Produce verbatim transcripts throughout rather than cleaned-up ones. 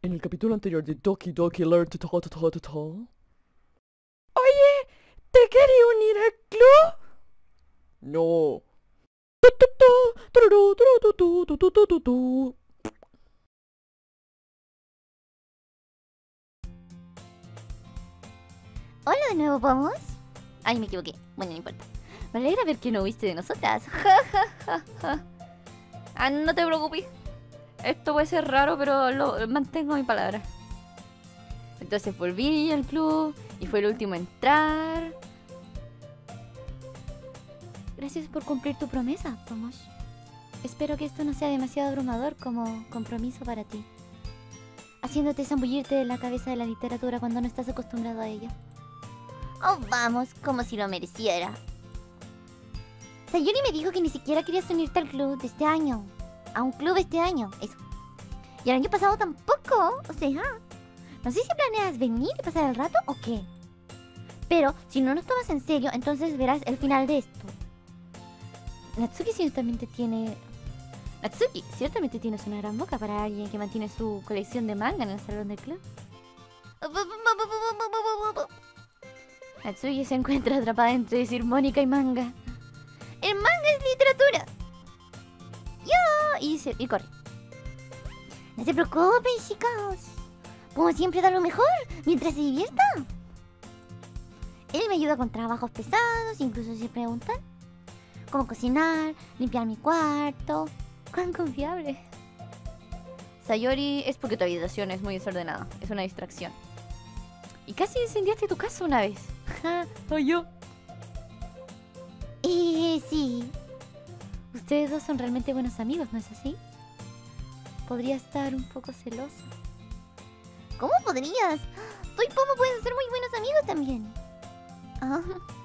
En el capítulo anterior de Doki Doki Alert. ta, ta, ta, ta, ta. Oye, ¿te quieres unir al club? No. Tu, tu, tu, tururú, turú, tu, tu, tu, tu, tu, tu, tu. Hola de nuevo, ¿vamos? Ay, me equivoqué. Bueno, no importa. Me alegra ver que no viste de nosotras. Ja, ja, ja, ja. Ah, no te preocupes. Esto puede ser raro, pero lo, mantengo mi palabra. Entonces volví al club y fue el último a entrar. Gracias por cumplir tu promesa, Tomosh. Espero que esto no sea demasiado abrumador como compromiso para ti. Haciéndote zambullirte en la cabeza de la literatura cuando no estás acostumbrado a ella. Oh, vamos, como si lo mereciera. Sayuri me dijo que ni siquiera querías unirte al club de este año. A un club este año, eso. Y el año pasado tampoco, o sea... No sé si planeas venir y pasar el rato o qué. Pero, si no nos tomas en serio, entonces verás el final de esto. Natsuki ciertamente tiene... Natsuki, ciertamente tienes una gran boca para alguien que mantiene su colección de manga en el salón del club. Natsuki se encuentra atrapada entre decir Mónica y manga. ¡El manga es literatura! ¡Yo! Y, se, y corre. No se preocupen, chicos. Como siempre da lo mejor mientras se divierta. Él me ayuda con trabajos pesados, incluso si preguntan cómo cocinar, limpiar mi cuarto. ¡Cuán confiable! Sayori, es porque tu habitación es muy desordenada. Es una distracción. Y casi incendiaste tu casa una vez. Ja, Soy yo. Eh, sí. Ustedes dos son realmente buenos amigos, ¿no es así? Podría estar un poco celosa. ¿Cómo podrías? Tú y Pomo pueden ser muy buenos amigos también. Ah.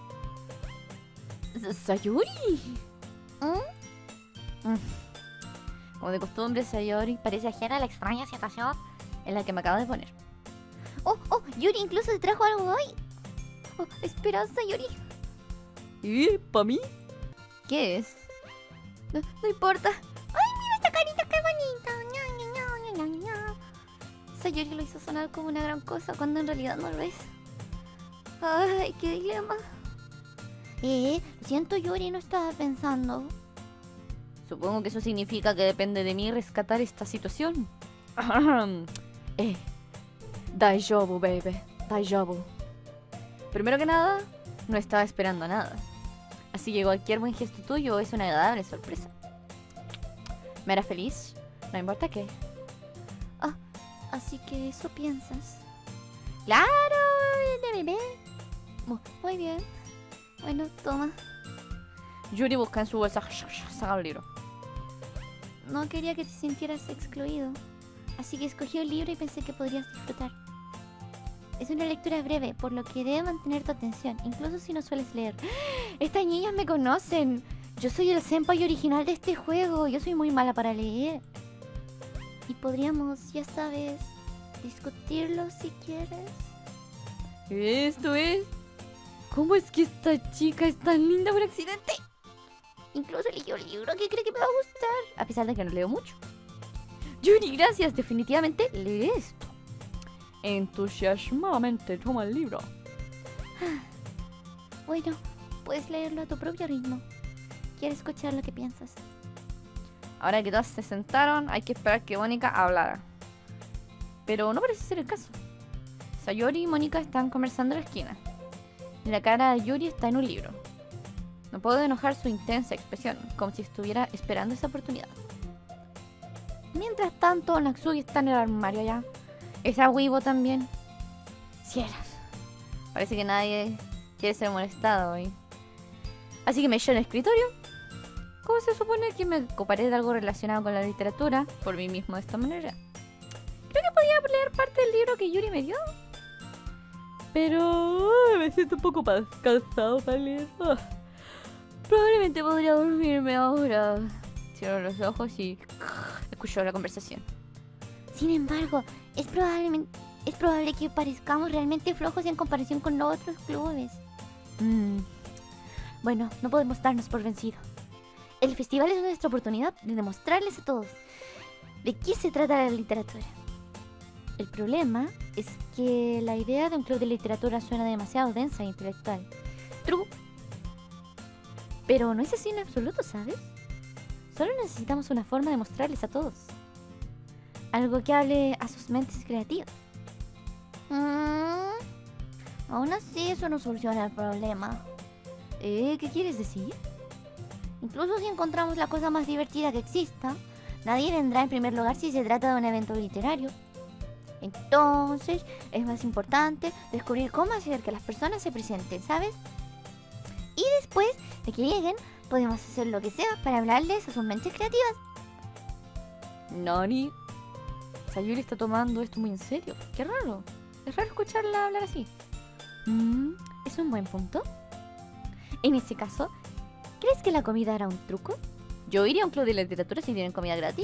¿Sayori? ¿Mm? Mm. Como de costumbre, Sayori parece ajena a la extraña situación en la que me acabo de poner. Oh, oh, Yuri incluso te trajo algo hoy. Oh, espera, Sayori. ¿Y para mí? ¿Qué es? No, no importa. ¡Ay, mira esta carita, qué bonita! Ña, ña, ña, ña, ña, ña. Sayori lo hizo sonar como una gran cosa cuando en realidad no lo es. Ay, qué dilema. Eh, lo siento, Yuri, no estaba pensando. Supongo que eso significa que depende de mí rescatar esta situación. eh, Daijoubu, baby. Daijoubu. Primero que nada, no estaba esperando nada. Así que cualquier buen gesto tuyo es una agradable sorpresa. Me hará feliz, no importa qué. Ah, así que eso piensas. ¡Claro! De bebé. Mu- Muy bien. Bueno, toma. Yuri busca en su bolsa, saca el libro. No quería que te sintieras excluido. Así que escogí el libro y pensé que podrías disfrutar. Es una lectura breve, por lo que debe mantener tu atención, incluso si no sueles leer. Estas niñas me conocen. Yo soy el senpai original de este juego. Yo soy muy mala para leer. Y podríamos, ya sabes, discutirlo si quieres. Esto es... ¿Cómo es que esta chica es tan linda por accidente? Incluso leyó el libro que cree que me va a gustar. A pesar de que no leo mucho. Yuri, gracias. Definitivamente lee esto. Entusiasmadamente toma el libro. Bueno, puedes leerlo a tu propio ritmo. Quiero escuchar lo que piensas. Ahora que todas se sentaron, hay que esperar que Mónica hablara. Pero no parece ser el caso. Sayori y Mónica están conversando en la esquina. Y la cara de Yuri está en un libro. No puedo enojar su intensa expresión, como si estuviera esperando esa oportunidad. Mientras tanto, Natsuki está en el armario ya. Esa Weibo también. Cielos. Parece que nadie quiere ser molestado hoy. Así que me eché en el escritorio. ¿Cómo se supone que me ocuparé de algo relacionado con la literatura? Por mí mismo de esta manera. Creo que podía leer parte del libro que Yuri me dio. Pero ay, me siento un poco pa- cansado para leer. Ah. Probablemente podría dormirme ahora. Cierro los ojos y escucho la conversación. Sin embargo, es probablemente es probable que parezcamos realmente flojos en comparación con los otros clubes. Mm. Bueno, no podemos darnos por vencidos. El festival es nuestra oportunidad de demostrarles a todos de qué se trata la literatura. El problema es que la idea de un club de literatura suena demasiado densa e intelectual. True. Pero no es así en absoluto, ¿sabes? Solo necesitamos una forma de mostrarles a todos. Algo que hable a sus mentes creativas. Mm, aún así eso no soluciona el problema. ¿Eh? ¿Qué quieres decir? Incluso si encontramos la cosa más divertida que exista, nadie vendrá en primer lugar si se trata de un evento literario. Entonces, es más importante descubrir cómo hacer que las personas se presenten, ¿sabes? Y después de que lleguen, podemos hacer lo que sea para hablarles a sus mentes creativas. Nani. Sayuri está tomando esto muy en serio. Qué raro. Es raro escucharla hablar así. Mm, es un buen punto. En ese caso, ¿crees que la comida era un truco? Yo iría a un club de literatura si tienen comida gratis.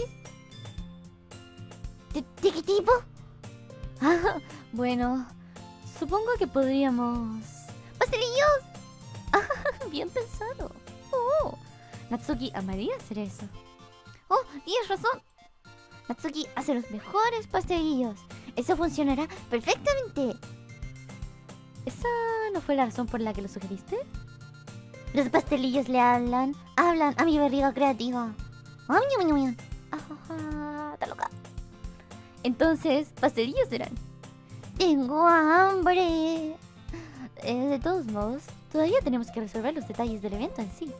¿De, de qué tipo? Ah, bueno, supongo que podríamos... ¡Pastelillos! Ah, bien pensado. Oh, Natsuki amaría hacer eso. Oh, tienes razón. Natsuki hace los mejores pastelillos. Eso funcionará perfectamente. ¿Esa no fue la razón por la que lo sugeriste? Los pastelillos le hablan, hablan a mi barriga creativa. Ah, ñam, ñam, ñam. Ah, está loca. Entonces, pastelillos serán. Tengo hambre. Eh, de todos modos, todavía tenemos que resolver los detalles del evento en sí.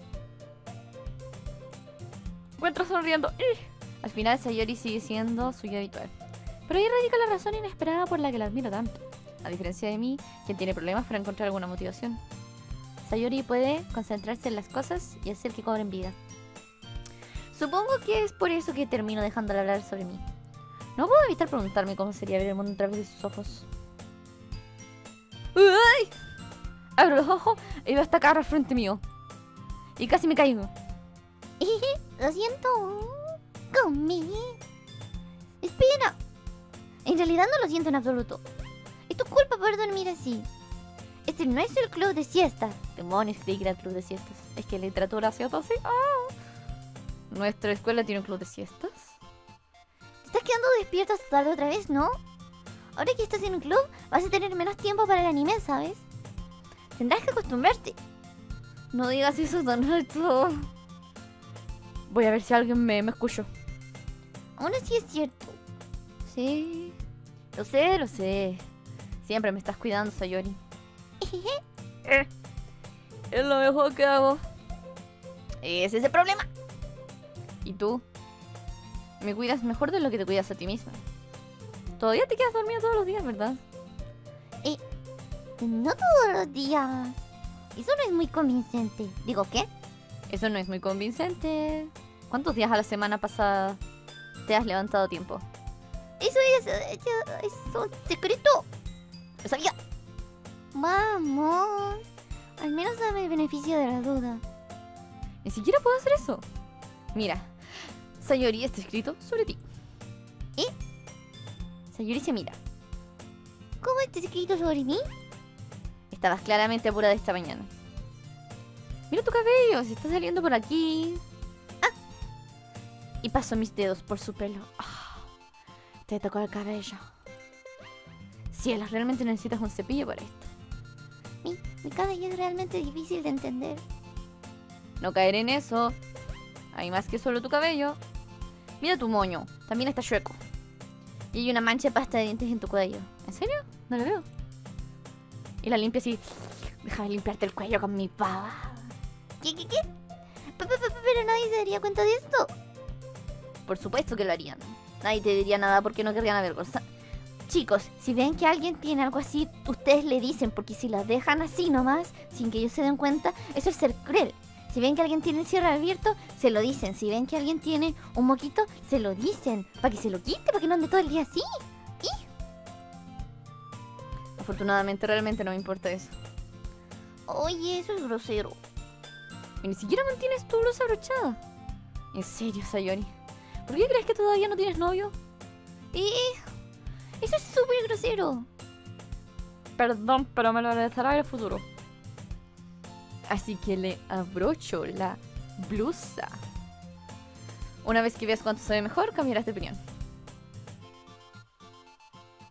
Encuentro sonriendo. Al final, Sayori sigue siendo suyo habitual. Pero ahí radica la razón inesperada por la que la admiro tanto. A diferencia de mí, quien tiene problemas para encontrar alguna motivación. Sayori puede concentrarse en las cosas y hacer que cobren vida. Supongo que es por eso que termino dejándola hablar sobre mí. No puedo evitar preguntarme cómo sería ver el mundo a través de sus ojos. ¡Uy! Abro los ojos y veo esta cara al frente mío. Y casi me caigo. Lo siento. Comí. Espera. En realidad no lo siento en absoluto. Es tu culpa por dormir así. Este no es el club de siestas. Demonios, creí que era el club de siestas. Es que literatura hacía todo así. ¡Ah! ¿Nuestra escuela tiene un club de siestas? Te estás quedando despierto hasta tarde otra vez, ¿no? Ahora que estás en un club, vas a tener menos tiempo para el anime, ¿sabes? Tendrás que acostumbrarte. No digas eso tan alto. Voy a ver si alguien me, me escuchó. Aún así es cierto. Sí, lo sé, lo sé. Siempre me estás cuidando, Sayori. eh, es lo mejor que hago. Ese es el problema. ¿Y tú? Me cuidas mejor de lo que te cuidas a ti misma. Todavía te quedas dormida todos los días, ¿verdad? Eh, no todos los días. Eso no es muy convincente. ¿Digo qué? Eso no es muy convincente. ¿Cuántos días a la semana pasada te has levantado a tiempo? Eso es, es, es un secreto. Lo sabía. Vamos. Al menos dame el beneficio de la duda. Ni siquiera puedo hacer eso. Mira, Sayori está escrito sobre ti. ¿Eh? Sayori se mira. ¿Cómo está escrito sobre mí? Estabas claramente apurada esta mañana. Mira tu cabello, se está saliendo por aquí. Ah. Y paso mis dedos por su pelo. Oh, te tocó el cabello. Cielos, realmente necesitas un cepillo para esto. Mi, mi cabello es realmente difícil de entender. No caer en eso. Hay más que solo tu cabello. Mira tu moño, también está chueco. Y hay una mancha de pasta de dientes en tu cuello. ¿En serio? No lo veo. Y la limpia así. Déjame limpiarte el cuello con mi pava. ¿Qué, qué, qué? P -p -p Pero nadie se daría cuenta de esto. Por supuesto que lo harían. Nadie te diría nada porque no querrían avergonzar. Chicos, si ven que alguien tiene algo así, ustedes le dicen, porque si la dejan así nomás, sin que ellos se den cuenta, eso es ser cruel. Si ven que alguien tiene el cierre abierto, se lo dicen. Si ven que alguien tiene un moquito, se lo dicen. Para que se lo quite, para que no ande todo el día así. ¿Y? Afortunadamente, realmente no me importa eso. Oye, eso es grosero. Y ni siquiera mantienes tu blusa abrochada. En serio, Sayori. ¿Por qué crees que todavía no tienes novio? ¿Y? Eso es súper grosero. Perdón, pero me lo agradecerá en el futuro. Así que le abrocho la blusa. Una vez que veas cuánto se ve mejor, cambiarás de opinión.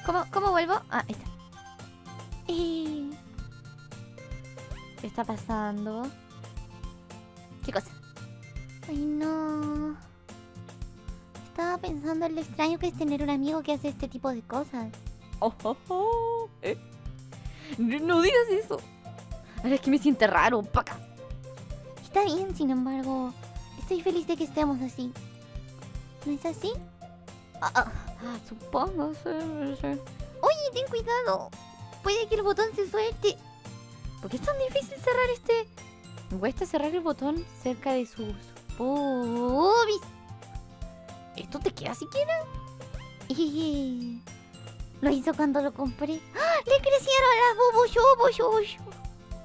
¿Cómo, cómo vuelvo? Ah, ahí está. Eh, ¿Qué está pasando? ¿Qué cosa? Ay, no. Estaba pensando en lo extraño que es tener un amigo que hace este tipo de cosas. Oh, oh, oh. ¿Eh? No, no digas eso. Ahora es que me siente raro, paca. Está bien, sin embargo, estoy feliz de que estemos así. ¿No es así? Ah, ah. Supongo, sí, sí. Oye, ten cuidado. Puede que el botón se suelte. ¿Por qué es tan difícil cerrar este? Me cuesta cerrar el botón cerca de sus Pubis. ¿Esto te queda siquiera? Y... Lo hizo cuando lo compré. ¡Ah! ¡Le crecieron las bubus, bubus, bubus!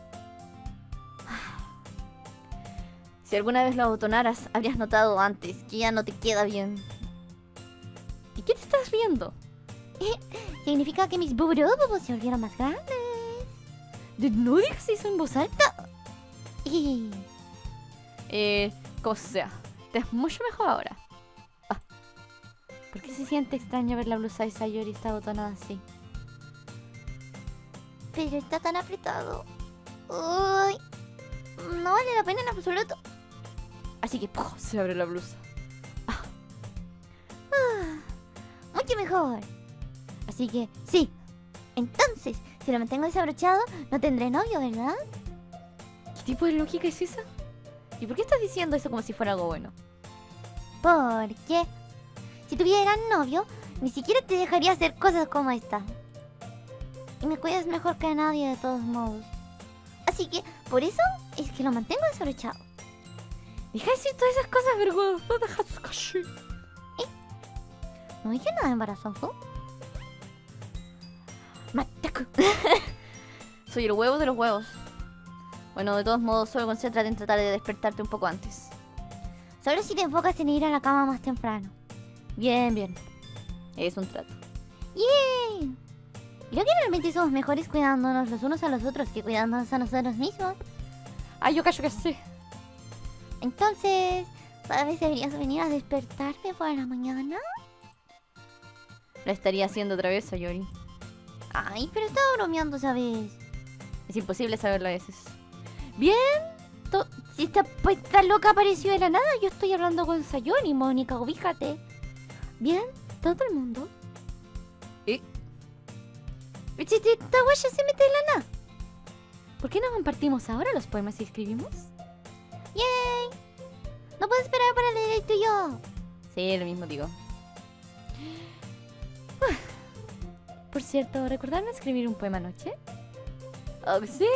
Si alguna vez lo abotonaras, habrías notado antes que ya no te queda bien. ¿Y qué te estás riendo? Significa que mis bubus se volvieron más grandes. No digas eso en voz alta. Y... Eh, como sea, te es mucho mejor ahora. Ah, ¿por qué se siente extraño ver la blusa de Sayori está abotonada así? Pero está tan apretado. Uy, no vale la pena en absoluto. Así que ¡puf! Se abre la blusa. Ah, mucho mejor. Así que, sí. Entonces, si lo mantengo desabrochado, no tendré novio, ¿verdad? ¿Qué tipo de lógica es esa? ¿Y por qué estás diciendo eso como si fuera algo bueno? Porque si tuvieras novio, ni siquiera te dejaría hacer cosas como esta. Y me cuidas mejor que a nadie de todos modos. Así que, por eso es que lo mantengo desabrochado. Deja de decir todas esas cosas vergonzosas. ¿Eh? No dije nada embarazoso. Mataku. Soy el huevo de los huevos. Bueno, de todos modos, solo concéntrate en tratar de despertarte un poco antes. Solo si te enfocas en ir a la cama más temprano. Bien, bien. Es un trato. ¡Yay! Creo que realmente somos mejores cuidándonos los unos a los otros que cuidándonos a nosotros mismos. Ay, yo callo que sí. Entonces, ¿tal vez deberías venir a despertarme por la mañana? Lo estaría haciendo otra vez, Sayori. Ay, pero estaba bromeando, ¿sabes? Es imposible saberlo a veces. Bien. To- si esta, pues, esta loca apareció de la nada, yo estoy hablando con Sayori, Mónica, ubícate. Bien, todo el mundo. ¿Eh? Si esta guaya se mete de la nada. ¿Por qué no compartimos ahora los poemas que escribimos? ¡Yay! No puedo esperar para leer el tuyo. Sí, lo mismo digo. Por cierto, ¿recordaron escribir un poema anoche? Oh, sí.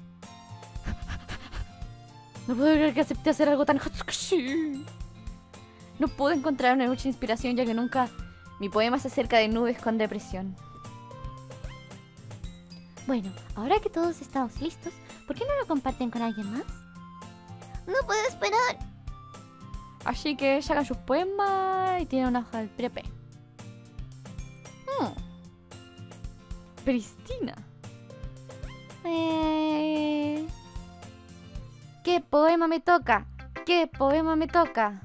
No puedo creer que acepté hacer algo tan... No pude encontrar una mucha inspiración ya que nunca... Mi poema es acerca de nubes con depresión. Bueno, ahora que todos estamos listos, ¿por qué no lo comparten con alguien más? No puedo esperar. Así que ella haga sus poemas y tiene una hoja del prepe. Hmm. Pristina. Eh... ¿Qué poema me toca? ¿Qué poema me toca?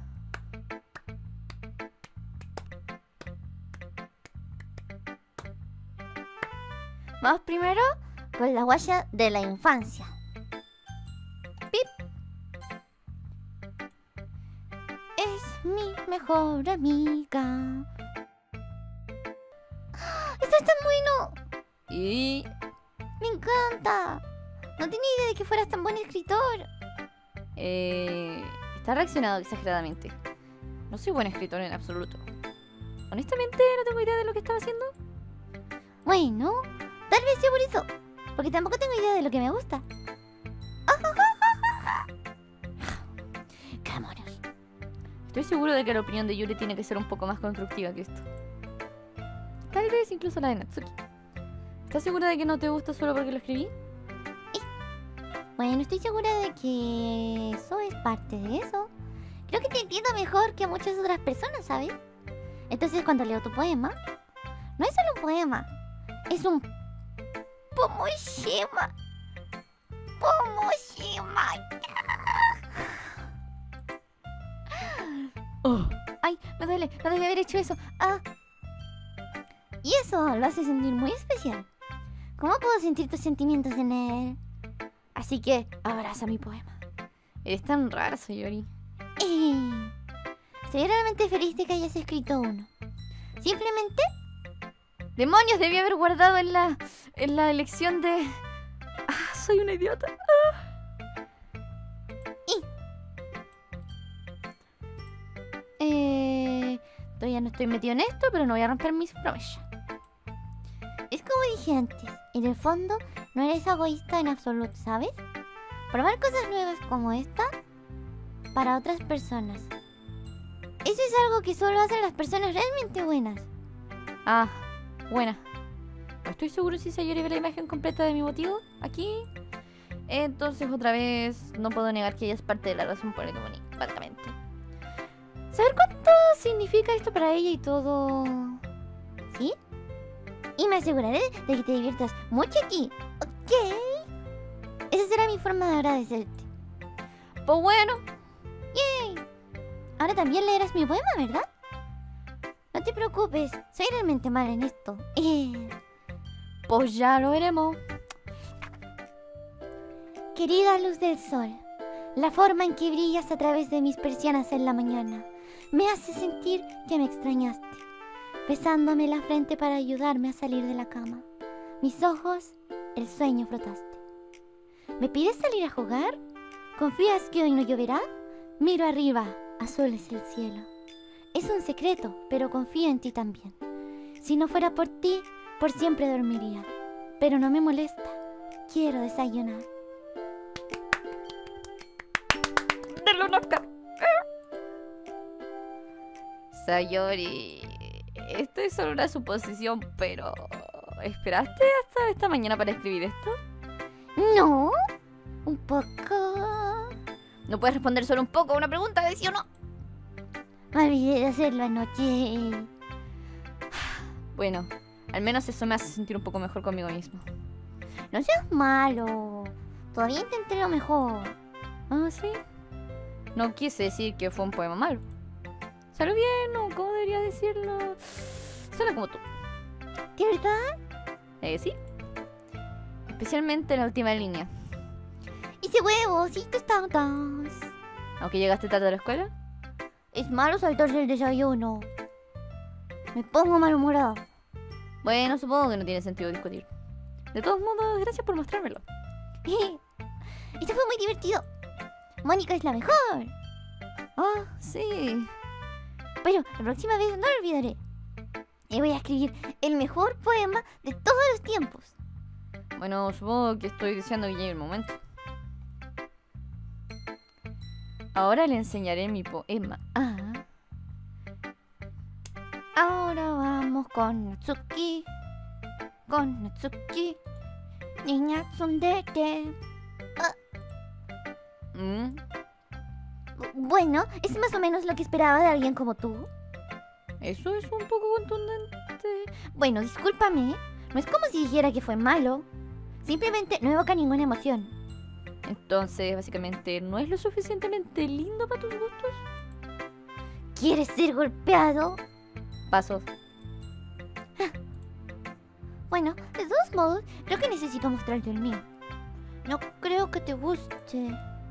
Vamos primero con la guaya de la infancia. Pip. Es mi mejor amiga. ¡Esto está bueno! Y... ¡Me encanta! No tenía idea de que fueras tan buen escritor. Eh... Está reaccionado exageradamente. No soy buen escritor en absoluto. Honestamente, no tengo idea de lo que estaba haciendo. Bueno, tal vez sea por eso. Porque tampoco tengo idea de lo que me gusta. ¡Qué amores! Estoy seguro de que la opinión de Yuri tiene que ser un poco más constructiva que esto. Tal vez incluso la de Natsuki. ¿Estás segura de que no te gusta solo porque lo escribí? Bueno, estoy segura de que eso es parte de eso. Creo que te entiendo mejor que a muchas otras personas, ¿sabes? Entonces cuando leo tu poema, no es solo un poema, es un pomoshima. Pomoshima. Oh. Ay, me duele, no debí haber hecho eso. Ah. Y eso lo hace sentir muy especial. ¿Cómo puedo sentir tus sentimientos en él? Así que abraza mi poema. Eres tan rara, Sayori. Eh, Estoy realmente feliz de que hayas escrito uno. Simplemente... ¡Demonios! Debí haber guardado en la, en la elección de... Ah, soy una idiota. Eh, todavía no estoy metido en esto, pero no voy a romper mis promesas. Es como dije antes, en el fondo no eres egoísta en absoluto, ¿sabes? Probar cosas nuevas como esta para otras personas. Eso es algo que solo hacen las personas realmente buenas. Ah, buena. No estoy seguro si Sayori ve la imagen completa de mi motivo aquí. Entonces, otra vez, no puedo negar que ella es parte de la razón por la que morí, básicamente. Saber cuánto significa esto para ella y todo... ¿Sí? Y me aseguraré de que te diviertas mucho aquí, ¿ok? Esa será mi forma de agradecerte. Pues bueno. Ahora también leerás mi poema, ¿verdad? No te preocupes, soy realmente mala en esto. Eh. Pues ya lo veremos. Querida luz del sol, la forma en que brillas a través de mis persianas en la mañana me hace sentir que me extrañaste, besándome la frente para ayudarme a salir de la cama. Mis ojos, el sueño frotaste. ¿Me pides salir a jugar? ¿Confías que hoy no lloverá? Miro arriba, azul es el cielo. Es un secreto, pero confío en ti también. Si no fuera por ti, por siempre dormiría. Pero no me molesta, quiero desayunar. ¡Denle un Oscar! Sayori, esto es solo una suposición, pero... ¿esperaste hasta esta mañana para escribir esto? No, un poco... ¿No puedes responder solo un poco a una pregunta de sí o no? Me olvidé de hacerlo anoche. Bueno, al menos eso me hace sentir un poco mejor conmigo mismo. No seas malo. Todavía intenté lo mejor. ¿Ah, sí? No quise decir que fue un poema malo. ¿Salió bien o cómo debería decirlo? Suena como tú. ¿De verdad? Eh, sí. Especialmente la última línea. Hice huevos y tostadas. Aunque llegaste tarde a la escuela. Es malo saltarse el desayuno. Me pongo malhumorado. Bueno, supongo que no tiene sentido discutir. De todos modos, gracias por mostrármelo. Esto fue muy divertido. Mónica es la mejor. Ah, sí. Pero la próxima vez no lo olvidaré. Y voy a escribir el mejor poema de todos los tiempos. Bueno, supongo que estoy deseando que llegue el momento. Ahora le enseñaré mi poema. Ah. Ahora vamos con Natsuki. Con Natsuki. Niña tsundere. ¿Mm? Bueno, es más o menos lo que esperaba de alguien como tú. Eso es un poco contundente. Bueno, discúlpame. No es como si dijera que fue malo. Simplemente no evoca ninguna emoción. Entonces, básicamente, ¿no es lo suficientemente lindo para tus gustos? ¿Quieres ser golpeado? Paso. Bueno, de todos modos, creo que necesito mostrarte el mío. No creo que te guste.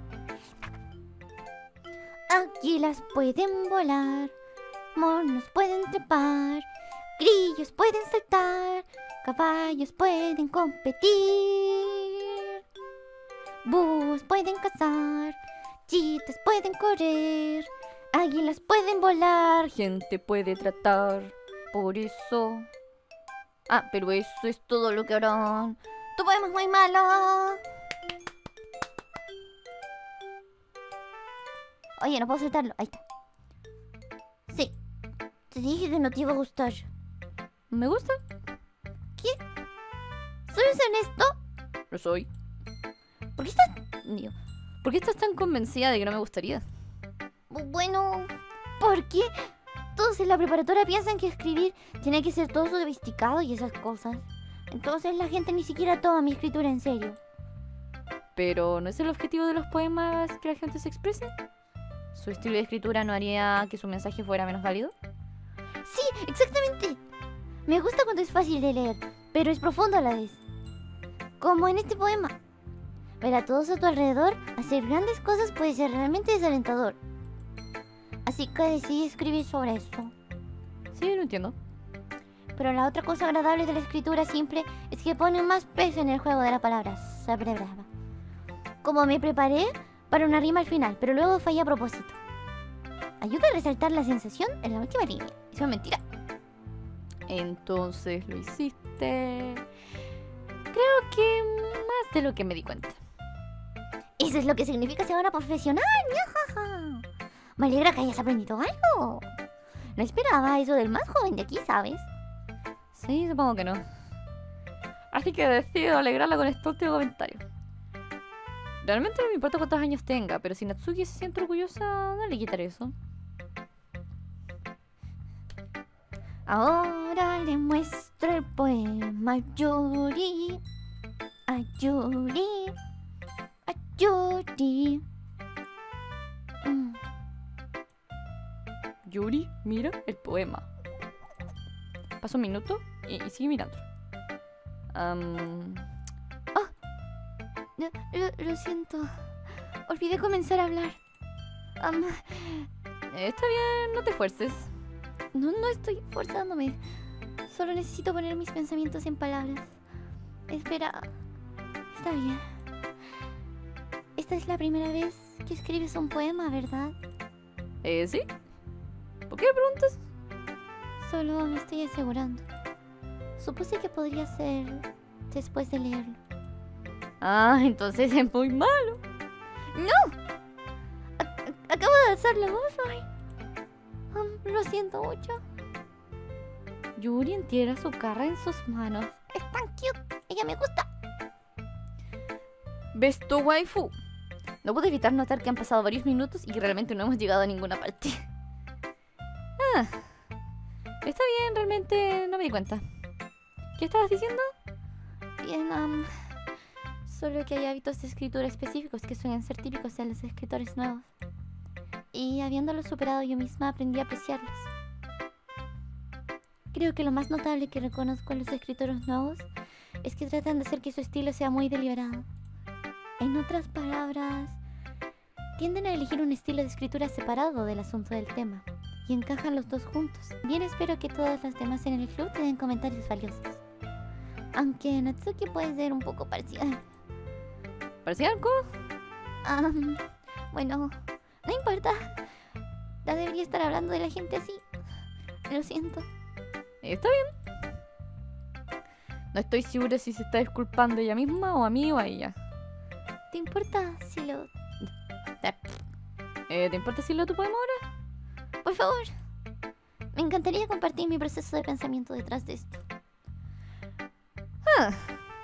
Águilas pueden volar, monos pueden trepar, grillos pueden saltar, caballos pueden competir, búhos pueden cazar, chitas pueden correr, águilas pueden volar, Gente puede tratar. Por eso... Ah, pero eso es todo lo que harán. tu poema es muy malo. Oye, no puedo soltarlo. Ahí está. Sí. Te dije que no te iba a gustar. ¿Me gusta? ¿Soy honesto? Lo soy. ¿Por qué estás...? Digo, ¿por qué estás tan convencida de que no me gustaría? Bu- Bueno... ¿Por qué? Todos en la preparatoria piensan que escribir tiene que ser todo sofisticado y esas cosas. Entonces la gente ni siquiera toma mi escritura en serio. Pero ¿no es el objetivo de los poemas que la gente se exprese? ¿Su estilo de escritura no haría que su mensaje fuera menos válido? Sí, exactamente. Me gusta cuando es fácil de leer, pero es profundo a la vez. Como en este poema. Ver a todos a tu alrededor hacer grandes cosas puede ser realmente desalentador. Así que decidí escribir sobre eso. Sí, lo entiendo. Pero la otra cosa agradable de la escritura simple es que pone más peso en el juego de la palabra. Sabré brava. Como me preparé para una rima al final, pero luego fallé a propósito. Ayuda a resaltar la sensación en la última línea. Eso es mentira. Entonces lo hiciste... Creo que más de lo que me di cuenta. Eso es lo que significa ser una profesional. ¡Yajaja! Me alegra que hayas aprendido algo. No esperaba eso del más joven de aquí, ¿sabes? Sí, supongo que no. Así que decido alegrarla con este último comentario. Realmente no me importa cuántos años tenga, pero si Natsuki se siente orgullosa, no le quitaré eso. Ahora le muestro el poema a Yuri. A Yuri. A Yuri. Mm. Yuri mira el poema. Pasa un minuto y, y sigue mirando. Um... Lo, lo, lo siento. Olvidé comenzar a hablar. Um, Está bien, no te esfuerces. no, no estoy forzándome. Solo necesito poner mis pensamientos en palabras. Espera. Está bien. Esta es la primera vez que escribes un poema, ¿verdad? Eh, ¿sí? ¿Por qué me preguntas? Solo me estoy asegurando. Supuse que podría ser después de leerlo. Ah, entonces es muy malo. A- acabo de alzar la voz. Ay. Um, lo siento mucho. Yuri entierra su cara en sus manos. Es tan cute. Ella me gusta. ¿Ves tu waifu? No puedo evitar notar que han pasado varios minutos y que realmente no hemos llegado a ninguna parte. Ah, está bien, realmente no me di cuenta. ¿Qué estabas diciendo? Bien, um, solo que hay hábitos de escritura específicos que suelen ser típicos de los escritores nuevos. Y habiéndolos superado yo misma aprendí a apreciarlos. Creo que lo más notable que reconozco en los escritores nuevos es que tratan de hacer que su estilo sea muy deliberado. En otras palabras, tienden a elegir un estilo de escritura separado del asunto del tema y encajan los dos juntos. Bien, espero que todas las demás en el club te den comentarios valiosos. Aunque Natsuki puede ser un poco parcial. ¿Parecía algo? Um, bueno, no importa. No debería estar hablando de la gente así. Lo siento. Está bien. No estoy segura si se está disculpando ella misma o a mí o a ella. ¿Te importa si lo...? Eh, ¿Te importa si leo tu poema ahora? Por favor. Me encantaría compartir mi proceso de pensamiento detrás de esto. Ah.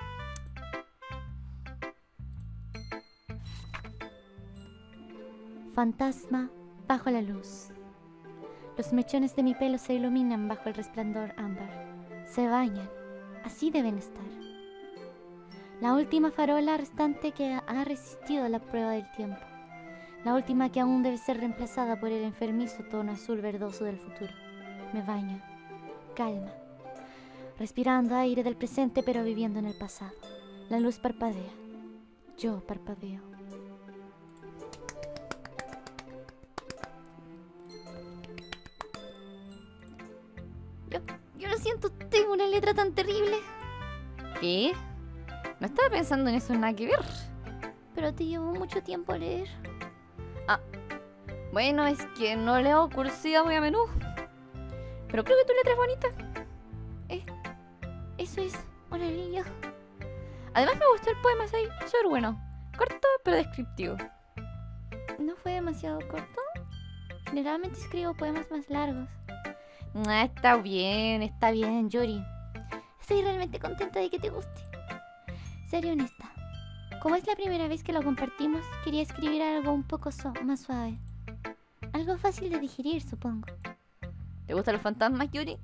Fantasma bajo la luz. Los mechones de mi pelo se iluminan bajo el resplandor ámbar. Se bañan. Así deben estar. La última farola restante que ha resistido la prueba del tiempo. La última que aún debe ser reemplazada por el enfermizo tono azul verdoso del futuro. Me baño. Calma. Respirando aire del presente pero viviendo en el pasado. La luz parpadea. Yo parpadeo. Yo, yo lo siento, tengo una letra tan terrible. ¿Qué? No estaba pensando en eso, nada que ver. Pero te llevó mucho tiempo leer. Bueno, es que no leo cursiva muy a menudo. Pero creo que tu letra es bonita. Eh, eso es un alivio. Además me gustó el poema, soy súper bueno. Corto pero descriptivo. ¿No fue demasiado corto? Generalmente escribo poemas más largos. Ah, está bien, está bien, Yuri. Estoy realmente contenta de que te guste. Seré honesta. Como es la primera vez que lo compartimos, quería escribir algo un poco su- más suave. Algo fácil de digerir, supongo. ¿Te gustan los fantasmas, Yuri?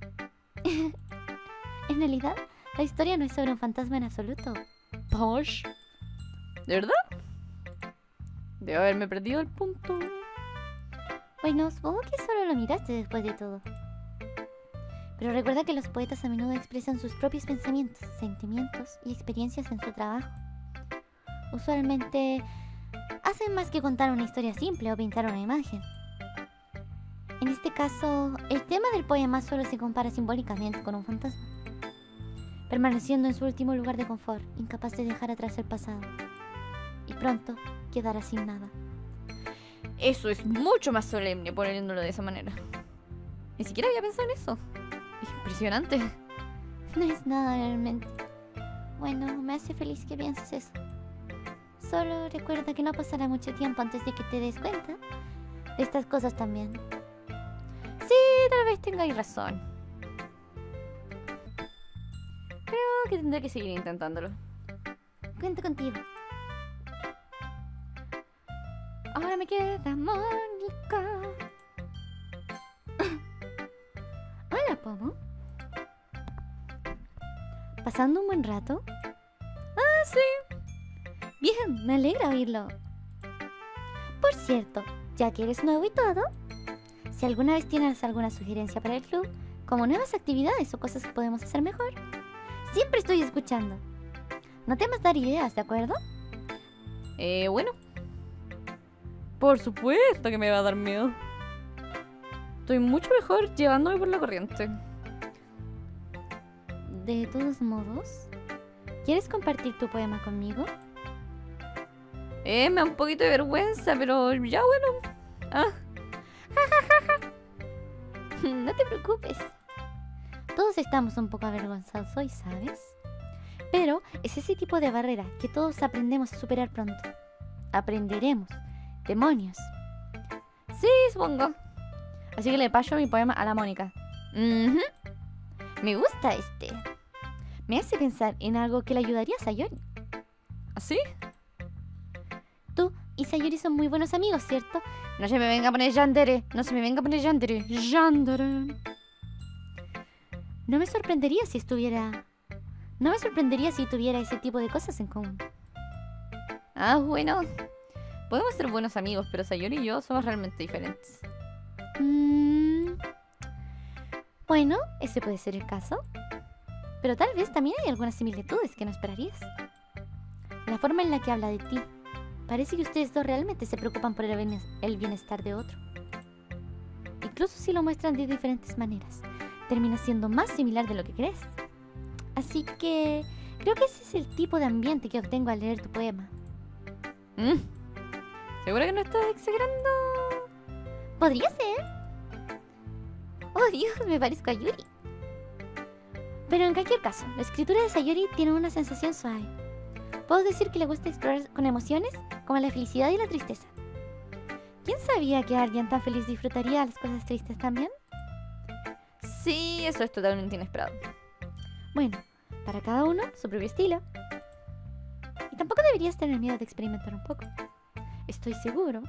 En realidad, la historia no es sobre un fantasma en absoluto. Posh. ¿De verdad? Debo haberme perdido el punto. Bueno, supongo que solo lo miraste después de todo. Pero recuerda que los poetas a menudo expresan sus propios pensamientos, sentimientos y experiencias en su trabajo. Usualmente hacen más que contar una historia simple o pintar una imagen. En este caso, el tema del poema solo se compara simbólicamente con un fantasma, permaneciendo en su último lugar de confort, incapaz de dejar atrás el pasado, y pronto quedará sin nada. Eso es mucho más solemne poniéndolo de esa manera. Ni siquiera había pensado en eso. Impresionante. No es nada realmente. Bueno, me hace feliz que pienses eso. Solo recuerda que no pasará mucho tiempo antes de que te des cuenta de estas cosas también. Sí, tal vez tengáis razón. Creo que tendré que seguir intentándolo. Cuento contigo. Ahora me queda Mónica. Hola, Pomo. ¿Pasando un buen rato? Ah, sí. Bien, me alegra oírlo. Por cierto, ya que eres nuevo y todo, si alguna vez tienes alguna sugerencia para el club, como nuevas actividades o cosas que podemos hacer mejor, siempre estoy escuchando. No temas dar ideas, ¿de acuerdo? Eh, bueno. Por supuesto que me va a dar miedo. Estoy mucho mejor llevándome por la corriente. De todos modos, ¿quieres compartir tu poema conmigo? Eh, me da un poquito de vergüenza, pero ya bueno. Ah. No te preocupes. Todos estamos un poco avergonzados hoy, ¿sabes? Pero es ese tipo de barrera que todos aprendemos a superar pronto. Aprenderemos. Demonios. Sí, supongo. Así que le paso mi poema a la Mónica. Uh-huh. Me gusta este. Me hace pensar en algo que le ayudaría a Sayori. ¿Así? Tú y Sayori son muy buenos amigos, ¿cierto? No se me venga a poner yandere. No se me venga a poner yandere. Yandere. No me sorprendería si estuviera... No me sorprendería si tuviera ese tipo de cosas en común. Ah, bueno. Podemos ser buenos amigos, pero Sayori y yo somos realmente diferentes. Mm, bueno, ese puede ser el caso. Pero tal vez también hay algunas similitudes que no esperarías. La forma en la que habla de ti. Parece que ustedes dos realmente se preocupan por el bien- el bienestar de otro. Incluso si lo muestran de diferentes maneras, termina siendo más similar de lo que crees. Así que creo que ese es el tipo de ambiente que obtengo al leer tu poema. Mm. ¿Segura que no estás exagerando? ¿Podría ser? Oh Dios, me parezco a Yuri. Pero en cualquier caso, la escritura de Sayori tiene una sensación suave. Puedo decir que le gusta explorar con emociones como la felicidad y la tristeza. ¿Quién sabía que alguien tan feliz disfrutaría las cosas tristes también? Sí, eso es totalmente inesperado. Bueno, para cada uno su propio estilo. Y tampoco deberías tener miedo de experimentar un poco. Estoy seguro.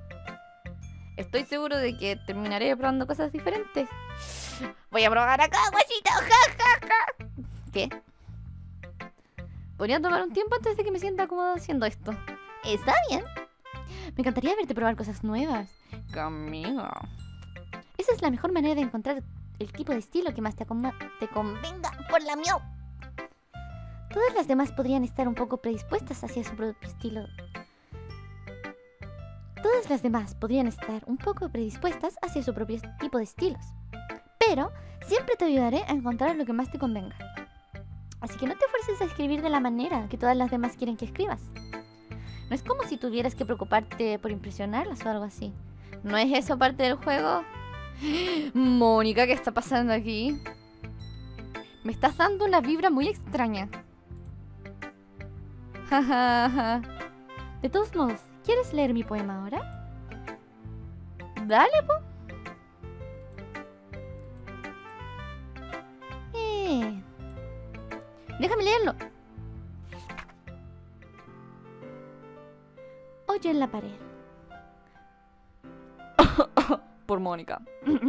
Estoy seguro de que terminaré probando cosas diferentes. Voy a probar acá, guachito. Ja, ja, ja. ¿Qué? Podría tomar un tiempo antes de que me sienta cómodo haciendo esto. Está bien. Me encantaría verte probar cosas nuevas. Conmigo. Esa es la mejor manera de encontrar el tipo de estilo que más te, acoma- te convenga por la miau. Todas las demás podrían estar un poco predispuestas hacia su propio estilo. Todas las demás podrían estar un poco predispuestas hacia su propio tipo de estilos. Pero siempre te ayudaré a encontrar lo que más te convenga. Así que no te fuerces a escribir de la manera que todas las demás quieren que escribas. No es como si tuvieras que preocuparte por impresionarlas o algo así. ¿No es eso parte del juego? Mónica, ¿qué está pasando aquí? Me estás dando una vibra muy extraña. Jajaja. De todos modos, ¿quieres leer mi poema ahora? Dale, po. Eh... Déjame leerlo. Oye en la pared. Por Mónica.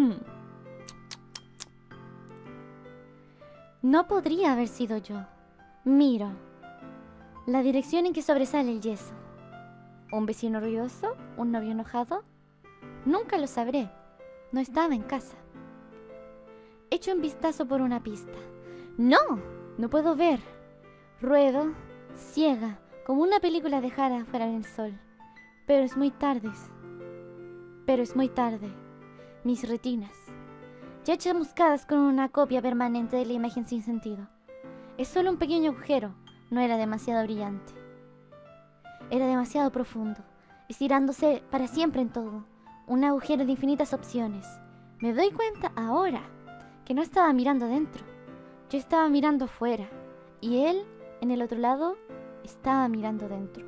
No podría haber sido yo. Miro. La dirección en que sobresale el yeso. ¿Un vecino ruidoso? ¿Un novio enojado? Nunca lo sabré. No estaba en casa. He Echo un vistazo por una pista. ¡No! No puedo ver. Ruedo, ciega, como una película de Jara fuera del sol. Pero es muy tarde. Pero es muy tarde. Mis retinas, ya chamuscadas con una copia permanente de la imagen sin sentido. Es solo un pequeño agujero. No era demasiado brillante. Era demasiado profundo, estirándose para siempre en todo. Un agujero de infinitas opciones. Me doy cuenta ahora que no estaba mirando dentro. Yo estaba mirando afuera. Y él, en el otro lado, estaba mirando dentro.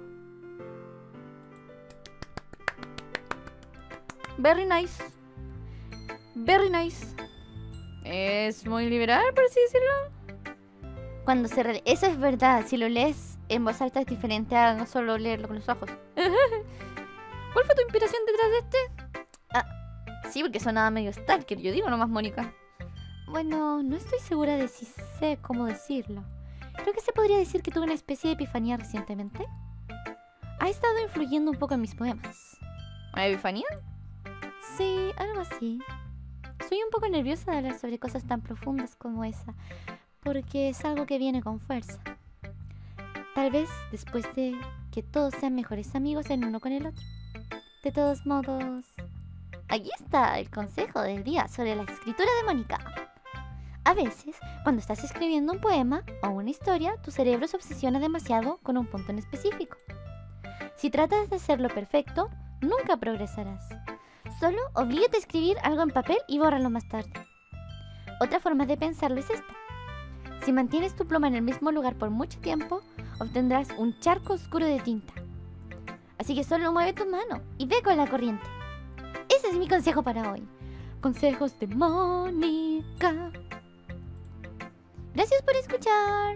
Very nice. Very nice. Es muy liberal, por así decirlo. Cuando se re... Eso es verdad. Si lo lees en voz alta es diferente a no solo leerlo con los ojos. ¿Cuál fue tu inspiración detrás de este? Ah, sí, porque sonaba medio stalker. Yo digo nomás, Mónica. Bueno, no estoy segura de si sé cómo decirlo. Creo que se podría decir que tuve una especie de epifanía recientemente. Ha estado influyendo un poco en mis poemas. ¿Una epifanía? Sí, algo así. Soy un poco nerviosa de hablar sobre cosas tan profundas como esa, porque es algo que viene con fuerza. Tal vez después de que todos sean mejores amigos el uno con el otro. De todos modos, aquí está el consejo del día sobre la escritura de Mónica. A veces, cuando estás escribiendo un poema o una historia, tu cerebro se obsesiona demasiado con un punto en específico. Si tratas de hacerlo perfecto, nunca progresarás. Solo oblígate a escribir algo en papel y bórralo más tarde. Otra forma de pensarlo es esta. Si mantienes tu pluma en el mismo lugar por mucho tiempo, obtendrás un charco oscuro de tinta. Así que solo mueve tu mano y ve con la corriente. Ese es mi consejo para hoy. Consejos de Mónica. Gracias por escuchar.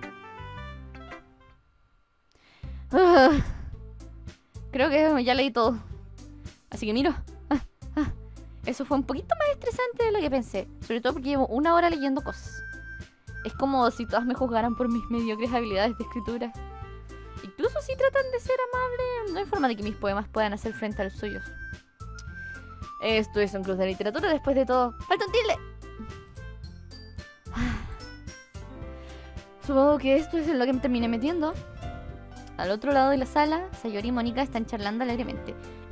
Uh, creo que ya leí todo. Así que mira. Ah, ah, eso fue un poquito más estresante de lo que pensé. Sobre todo porque llevo una hora leyendo cosas. Es como si todas me juzgaran por mis mediocres habilidades de escritura. Incluso si tratan de ser amables, no hay forma de que mis poemas puedan hacer frente a los suyos. Esto es un club de literatura después de todo. ¡Falta un tilde! Supongo que esto es en lo que me terminé metiendo. Al otro lado de la sala, Sayori y Mónica están charlando alegremente.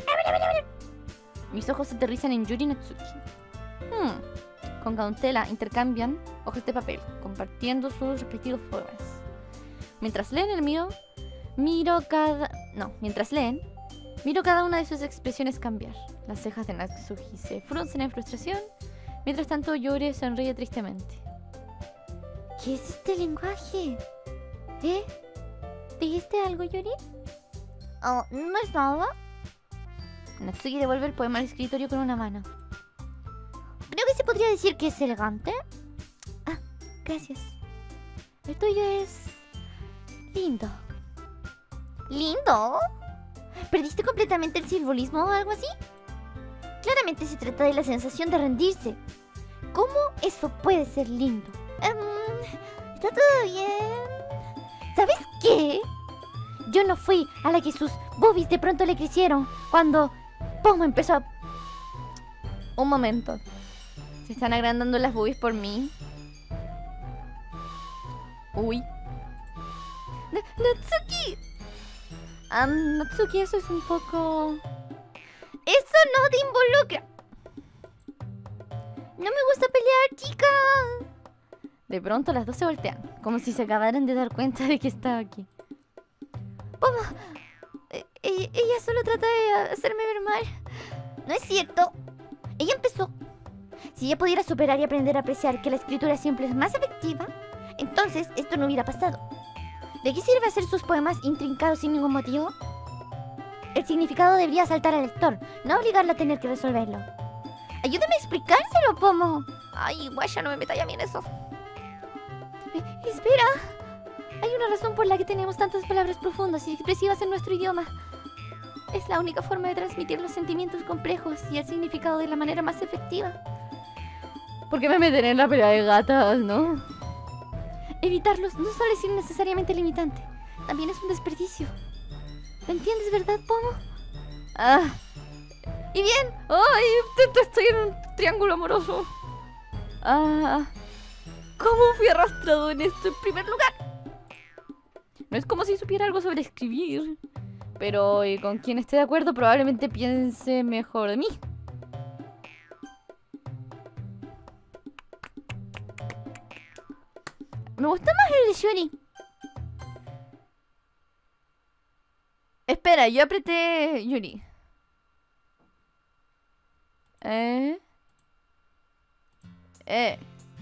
Mis ojos aterrizan en Yuri Natsuki. Hmm. Con cautela intercambian hojas de papel, compartiendo sus respectivos poemas. Mientras leen el mío, miro cada... No, mientras leen, miro cada una de sus expresiones cambiar. Las cejas de Natsuki se fruncen en frustración, mientras tanto Yuri sonríe tristemente. ¿Qué es este lenguaje? ¿Eh? ¿Dijiste algo, Yuri? Oh, no es nada. Natsuki devuelve el poema al escritorio con una mano. Creo que se podría decir que es elegante. Ah, gracias. El tuyo es... lindo. ¿Lindo? ¿Perdiste completamente el simbolismo o algo así? Claramente se trata de la sensación de rendirse. ¿Cómo eso puede ser lindo? Um, ¿Está todo bien? ¿Sabes qué? Yo no fui a la que sus boobies de pronto le crecieron cuando Pomo empezó a... Un momento. ¿Se están agrandando las boobies por mí? Uy. ¡Natsuki! Um, Natsuki, eso es un poco... ¡Eso no te involucra! ¡No me gusta pelear, chica! De pronto las dos se voltean, como si se acabaran de dar cuenta de que estaba aquí. Pomo, eh, ella, ella solo trata de hacerme ver mal. No es cierto. Ella empezó. Si ella pudiera superar y aprender a apreciar que la escritura siempre es más efectiva, entonces esto no hubiera pasado. ¿De qué sirve hacer sus poemas intrincados sin ningún motivo? El significado debería saltar al lector, no obligarla a tener que resolverlo. Ayúdame a explicárselo, Pomo. Ay, guaya, no me metas ya bien eso. Eh, espera. Hay una razón por la que tenemos tantas palabras profundas y expresivas en nuestro idioma. Es la única forma de transmitir los sentimientos complejos y el significado de la manera más efectiva. ¿Por qué me meten en la pelea de gatas, no? Evitarlos no solo es innecesariamente limitante, también es un desperdicio. ¿Lo entiendes, verdad, Pomo? Ah. Y bien. Ay, estoy en un triángulo amoroso. Ah, ¿cómo fui arrastrado en esto en primer lugar? No es como si supiera algo sobre escribir, pero eh, con quien esté de acuerdo probablemente piense mejor de mí. Me gusta más el de Yuri. Espera, yo apreté Yuri. Eh. Eh.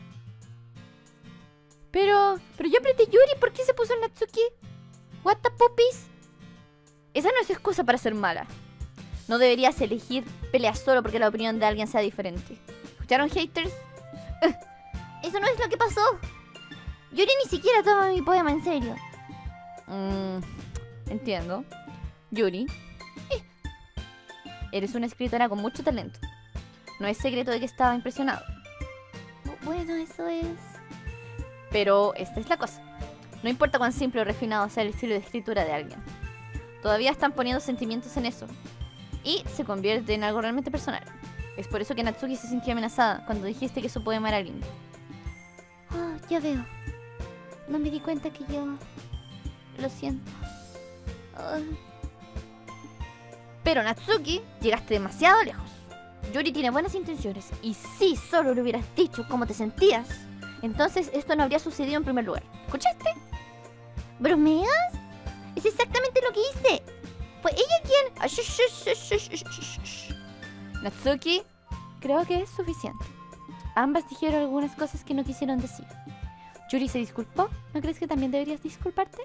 Pero, pero yo apreté Yuri, ¿por qué se puso Natsuki? What the puppies? Esa no es excusa para ser mala. No deberías elegir peleas solo porque la opinión de alguien sea diferente. ¿Escucharon, haters? Eso no es lo que pasó. Yuri ni siquiera toma mi poema en serio. Mm, entiendo. Yuri, eh, eres una escritora con mucho talento. No es secreto de que estaba impresionado. Bueno, eso es... Pero esta es la cosa. No importa cuán simple o refinado sea el estilo de escritura de alguien. Todavía están poniendo sentimientos en eso. Y se convierte en algo realmente personal. Es por eso que Natsuki se sintió amenazada cuando dijiste que su poema era lindo. Oh, ya veo. No me di cuenta que yo... Lo siento. Oh. Pero Natsuki, llegaste demasiado lejos. Yuri tiene buenas intenciones. Y si solo le hubieras dicho cómo te sentías, entonces esto no habría sucedido en primer lugar. ¿Escuchaste? ¿Bromeas? Es exactamente lo que hice. Fue ella quien... Ah, shush, shush, shush, shush, shush, shush. Natsuki, creo que es suficiente. Ambas dijeron algunas cosas que no quisieron decir. Yuri se disculpó. ¿No crees que también deberías disculparte?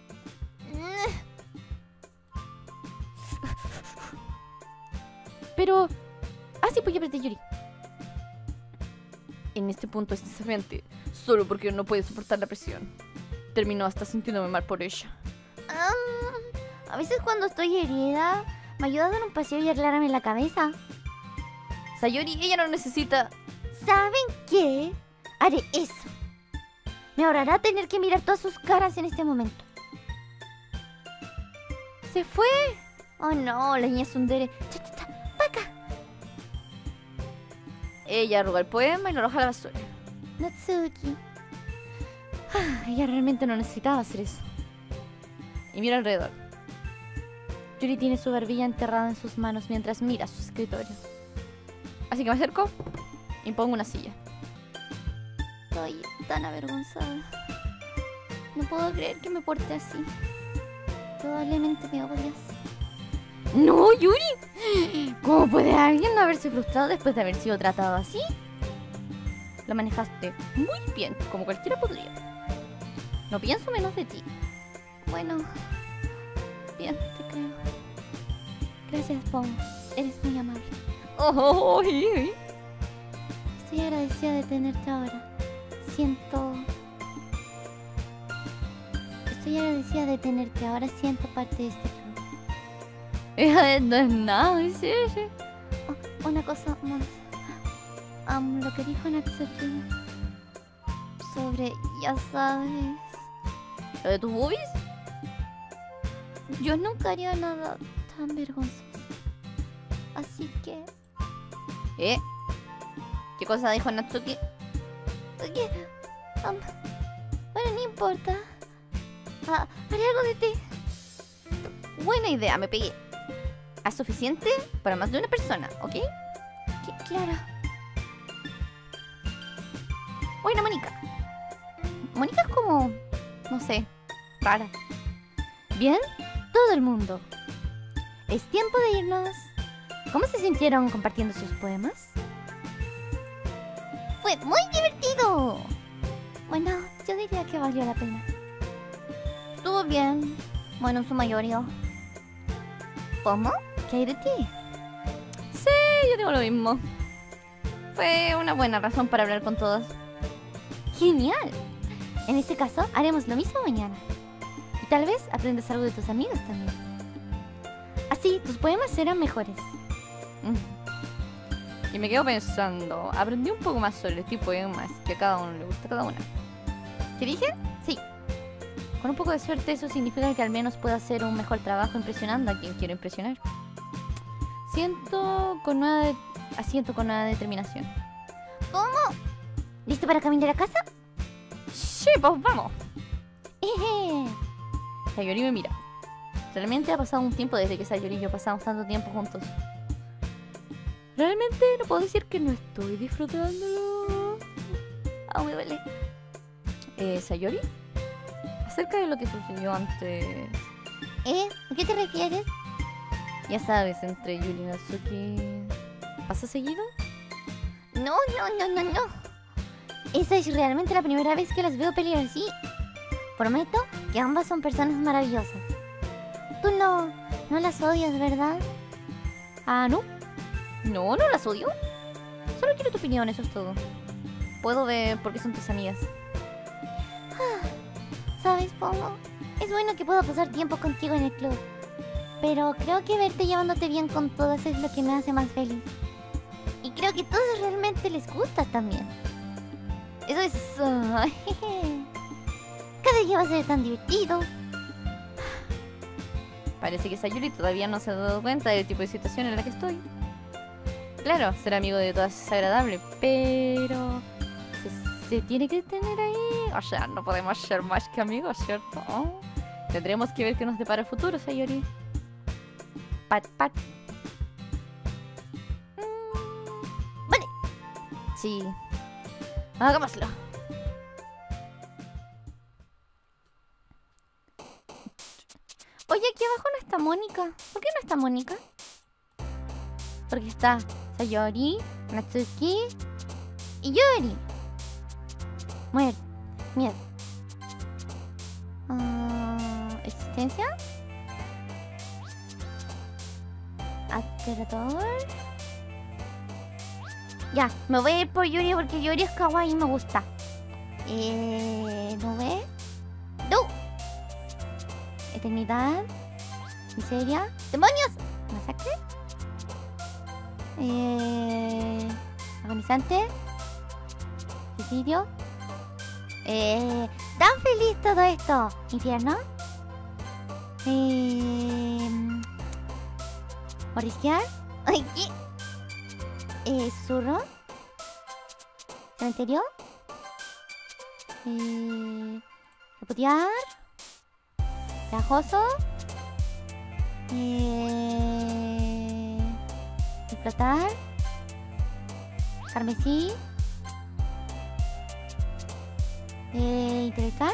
Pero... Ah, sí, pues yo apreté Yuri. En este punto es desafiante, solo porque no puede soportar la presión. Terminó hasta sintiéndome mal por ella. Um, a veces cuando estoy herida, me ayuda a dar un paseo y aclararme la cabeza. Sayori, ella no necesita... ¿Saben qué? Haré eso. Me ahorrará tener que mirar todas sus caras en este momento. ¡Se fue! Oh no, la niña Tsundere. ¡Cha, cha, cha! ¡Paca! Ella arruga el poema y lo arroja a la basura. Natsuki. Ah, ella realmente no necesitaba hacer eso. Y mira alrededor. Yuri tiene su barbilla enterrada en sus manos mientras mira su escritorio. Así que me acerco y pongo una silla. Estoy tan avergonzada. No puedo creer que me porte así. Probablemente me odias. ¡No, Yuri! ¿Cómo puede alguien no haberse frustrado después de haber sido tratado así? Lo manejaste muy bien, como cualquiera podría. No pienso menos de ti. Bueno, bien, te creo. Gracias, Pong. Eres muy amable. Oh, oh, oh, y- Estoy agradecida de tenerte ahora. Siento... Estoy agradecida de tenerte ahora. Siento parte de este club. Eh, No es nada, sí, sí. Oh, una cosa más. Um, lo que dijo Natsuki sobre, ya sabes... ¿Lo de tus boobies? Yo nunca haría nada tan vergonzoso. Así que... ¿Eh? ¿Qué cosa dijo Natsuki? ¿Qué? Um, bueno, no importa. Ah, haré algo de ti. Buena idea, me pegué. Haz suficiente para más de una persona, ¿ok? Qu- claro. Buena, Mónica. Mónica es como... no sé, rara. ¿Bien? Todo el mundo. Es tiempo de irnos. ¿Cómo se sintieron compartiendo sus poemas? Fue muy divertido. Bueno, yo diría que valió la pena. Estuvo bien. Bueno, en su mayoría. ¿Cómo? ¿Qué hay de ti? Sí, yo digo lo mismo. Fue una buena razón para hablar con todas. Genial. En este caso, haremos lo mismo mañana. Y tal vez aprendas algo de tus amigos también. Así, tus poemas serán mejores. Mm. Y me quedo pensando, aprendí un poco más sobre el tipo de poemas que a cada uno le gusta a cada una. ¿Qué dije? Sí. Con un poco de suerte eso significa que al menos puedo hacer un mejor trabajo impresionando a quien quiero impresionar. Siento con nueva de... asiento con nueva determinación. ¿Cómo? ¿Listo para caminar a casa? Sí, pues vamos. Eje. Sayori me mira. Realmente ha pasado un tiempo desde que Sayori y yo pasamos tanto tiempo juntos. Realmente no puedo decir que no estoy disfrutándolo. Ah, me duele. Eh, Sayori, acerca de lo que sucedió antes, ¿Eh? ¿A qué te refieres? ya sabes, entre Yuri y Natsuki, ¿pasa seguido? No, no, no, no, no. Esa es realmente la primera vez que las veo pelear así. Prometo que ambas son personas maravillosas. Tú no, no las odias, ¿verdad? Ah, ¿no? No, no las odio. Solo quiero tu opinión, eso es todo. Puedo ver por qué son tus amigas. ¿Sabes, Pomo? Es bueno que pueda pasar tiempo contigo en el club. Pero creo que verte llevándote bien con todas es lo que me hace más feliz. Y creo que a todos realmente les gusta también. Eso es... uh, Cada día va a ser tan divertido. Parece que Sayuri todavía no se ha dado cuenta del tipo de situación en la que estoy. Claro, ser amigo de todas es agradable, pero... Se, se tiene que tener ahí... O sea, no podemos ser más que amigos, ¿cierto? Oh. Tendremos que ver qué nos depara el futuro, Sayori. Pat, pat. Mm, vale. Sí. Hagámoslo. Oye, aquí abajo no está Mónica. ¿Por qué no está Mónica? Porque está Sayori, Natsuki y Yuri. Muerte. Miedo. Uh, Existencia. Aterrador. Ya, me voy a ir por Yuri porque Yuri es kawaii y me gusta. Eh, ¿Nube? ¡No! Eternidad. Miseria. ¡Demonios! Masacre. Eh, agonizante. Suicidio. Eh, tan feliz todo esto. Infierno. Eh, Morisquear. Ay, ¿qué? Eh, susurro. Cementerio. Eh, repudiar. Trajoso. Eh, explotar. Carmesí. Eh, intelectual.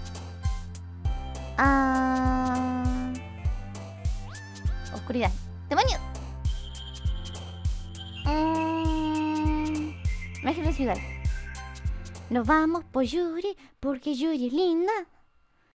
Ah, oscuridad. ¡Demonios! Mm, Imagen de ciudad. Nos vamos por Yuri porque Yuri es linda.